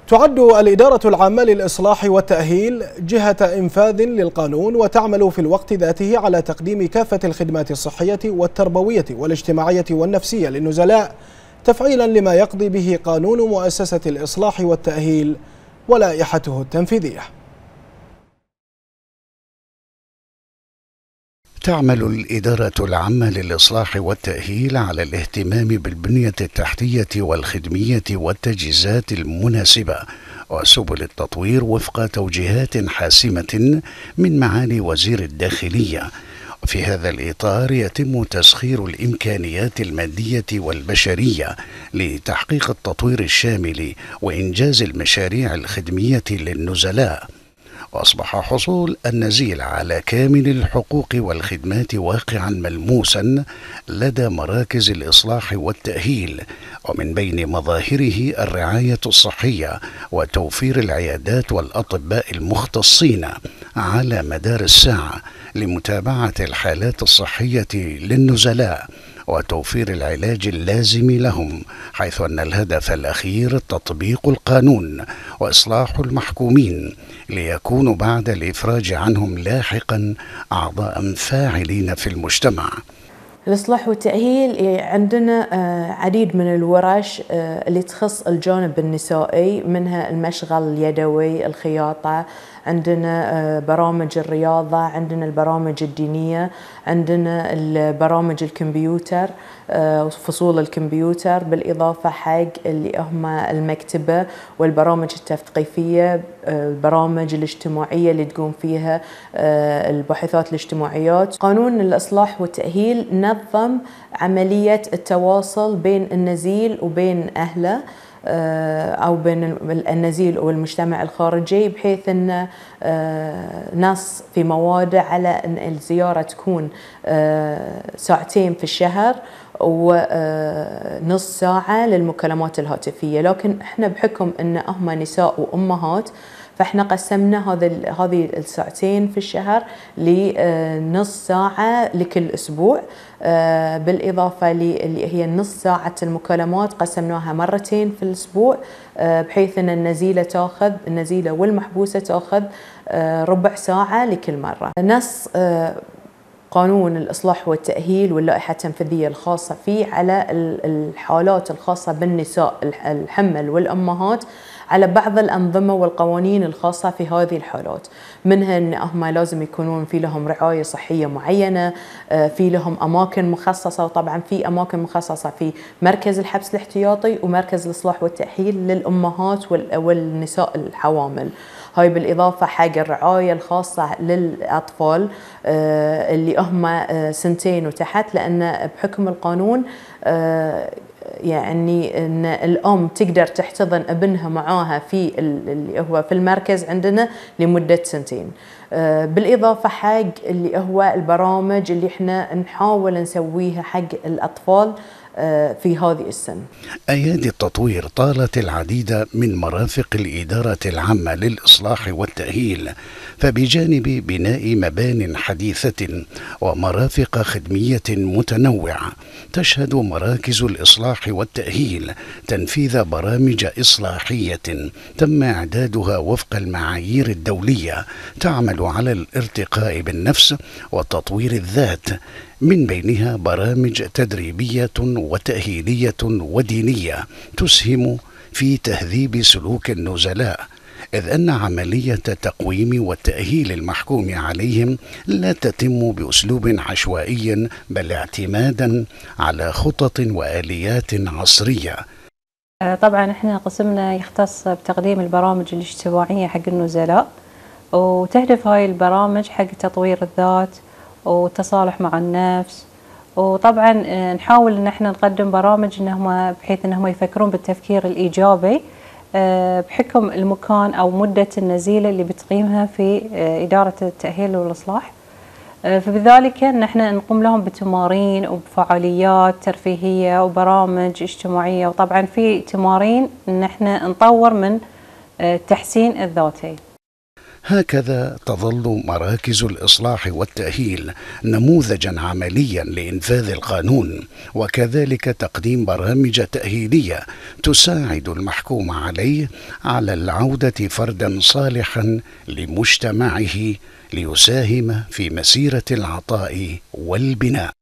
تعد الإدارة العامة للإصلاح والتأهيل جهة إنفاذ للقانون، وتعمل في الوقت ذاته على تقديم كافة الخدمات الصحية والتربوية والاجتماعية والنفسية للنزلاء، تفعيلا لما يقضي به قانون مؤسسة الإصلاح والتأهيل ولائحته التنفيذية. تعمل الإدارة العامة للإصلاح والتأهيل على الاهتمام بالبنية التحتية والخدمية والتجهيزات المناسبة وسبل التطوير وفق توجيهات حاسمة من معالي وزير الداخلية. في هذا الإطار يتم تسخير الإمكانيات المادية والبشرية لتحقيق التطوير الشامل وإنجاز المشاريع الخدمية للنزلاء. وأصبح حصول النزيل على كامل الحقوق والخدمات واقعا ملموسا لدى مراكز الإصلاح والتأهيل، ومن بين مظاهره الرعاية الصحية وتوفير العيادات والأطباء المختصين على مدار الساعة لمتابعة الحالات الصحية للنزلاء وتوفير العلاج اللازم لهم، حيث أن الهدف الأخير تطبيق القانون وإصلاح المحكومين ليكونوا بعد الإفراج عنهم لاحقا أعضاء فاعلين في المجتمع. الإصلاح والتأهيل عندنا عديد من الورش اللي تخص الجانب النسائي، منها المشغل اليدوي، الخياطة، عندنا برامج الرياضة، عندنا البرامج الدينية، عندنا البرامج الكمبيوتر، فصول الكمبيوتر، بالإضافة حق اللي هم المكتبة والبرامج التثقيفية، البرامج الاجتماعية اللي تقوم فيها الباحثات الاجتماعيات. قانون الإصلاح والتأهيل نظم عملية التواصل بين النزيل وبين أهله أو بين النزيل والمجتمع الخارجي، بحيث أن نص في مواده على أن الزيارة تكون ساعتين في الشهر ونص ساعة للمكالمات الهاتفية. لكن احنا بحكم أن هم نساء وأمهات، فاحنا قسمنا هذه الساعتين في الشهر لنص ساعة لكل أسبوع، بالإضافة اللي هي نص ساعة المكالمات قسمناها مرتين في الأسبوع، بحيث أن النزيلة والمحبوسة تأخذ ربع ساعة لكل مرة. نص قانون الإصلاح والتأهيل واللائحة التنفيذية الخاصة فيه على الحالات الخاصة بالنساء الحمل والأمهات على بعض الأنظمة والقوانين الخاصة في هذه الحالات، منها أن هم لازم يكونون في لهم رعاية صحية معينة، في لهم أماكن مخصصة، وطبعا في أماكن مخصصة في مركز الحبس الاحتياطي ومركز الإصلاح والتأهيل للأمهات والنساء الحوامل. هاي بالإضافة حق الرعاية الخاصة للأطفال اللي هم سنتين وتحت، لأن بحكم القانون يعني أن الأم تقدر تحتضن ابنها معاها في اللي هو في المركز عندنا لمدة سنتين. بالإضافة حق اللي هو البرامج اللي احنا نحاول نسويها حق الأطفال في هذه السن. أيادي التطوير طالت العديد من مرافق الإدارة العامة للإصلاح والتأهيل، فبجانب بناء مبان حديثة ومرافق خدمية متنوعة، تشهد مراكز الإصلاح والتأهيل تنفيذ برامج إصلاحية تم إعدادها وفق المعايير الدولية تعمل على الارتقاء بالنفس وتطوير الذات، من بينها برامج تدريبية وتأهيلية ودينية تسهم في تهذيب سلوك النزلاء، إذ أن عملية تقويم والتأهيل المحكوم عليهم لا تتم بأسلوب عشوائي، بل اعتمادا على خطط وآليات عصرية. طبعا احنا قسمنا يختص بتقديم البرامج الاجتماعية حق النزلاء، وتهدف هاي البرامج حق تطوير الذات والتصالح مع النفس، وطبعا نحاول ان احنا نقدم برامج انهم بحيث انهم يفكرون بالتفكير الايجابي بحكم المكان او مده النزيله اللي بتقيمها في اداره التاهيل والاصلاح. فبذلك ان احنا نقوم لهم بتمارين وبفعاليات ترفيهيه وبرامج اجتماعيه، وطبعا في تمارين ان احنا نطور من التحسين الذاتي. هكذا تظل مراكز الإصلاح والتأهيل نموذجا عمليا لإنفاذ القانون، وكذلك تقديم برامج تأهيلية تساعد المحكوم عليه على العودة فردا صالحا لمجتمعه ليساهم في مسيرة العطاء والبناء.